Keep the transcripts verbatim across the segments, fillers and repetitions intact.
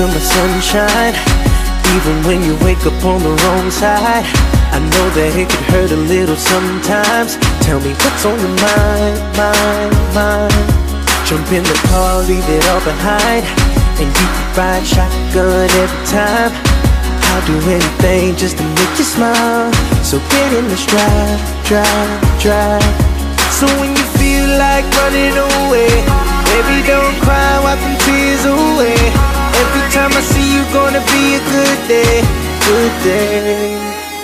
to my sunshine. Even when you wake up on the wrong side, I know that it could hurt a little sometimes. Tell me what's on your mind, mind, mind. Jump in the car, leave it all behind, and you can ride shotgun every time. I'll do anything just to make you smile. So get in the stride, drive, drive. So when you feel like running away, baby, don't cry, wipe them tears away. Every time I see you, gonna be a good day, good day.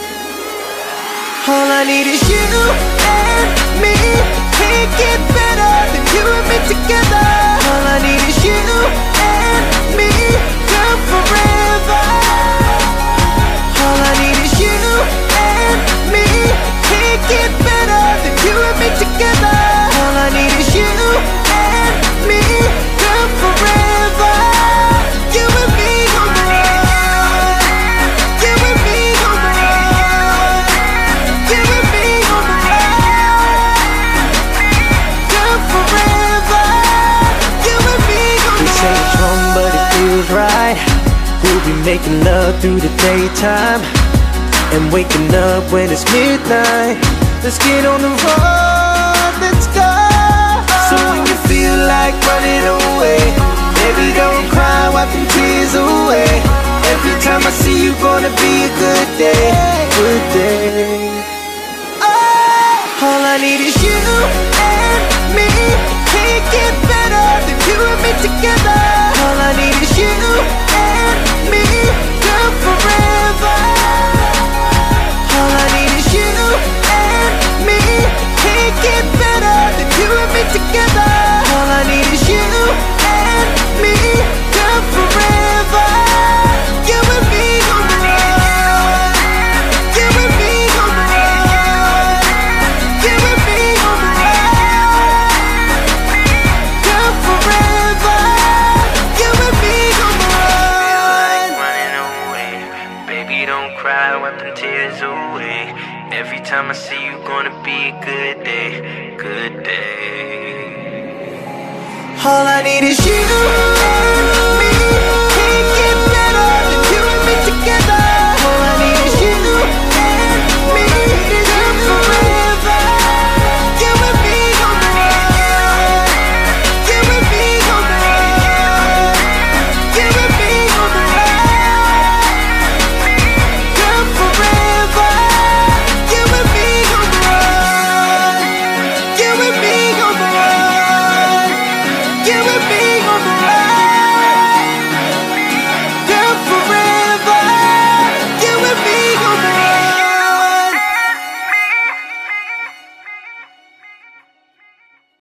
All I need is you and me. Can't get better than you and me together. All I need is you and me, girl, forever. All I need is you and me. Can't get better than you and me together. All I need is you and me, girl, forever. You and me on the run. You and me on the run. You and me on the run. Girl, forever. You and me on the run. We say it's wrong, but it feels right. We'll be making love through the daytime and waking up when it's midnight. Let's get on the road, let's go. So when you feel like running away, baby, don't cry, wipe them tears away. Every time I see you, gonna be a good day, good day. Oh, all I need is you and me. Can't get better than you and me together. All I need is you and me, girl, forever. All I need is you and me. Can't get better than you and me together. All I need is you and me, girl, forever. You and me on the run. You and me on the run. You and me on the run. Girl, forever. You and me on the run. Running away, baby, don't cry, wipe them tears away. Every time I see you, gonna be a good day, good day. All I need is you.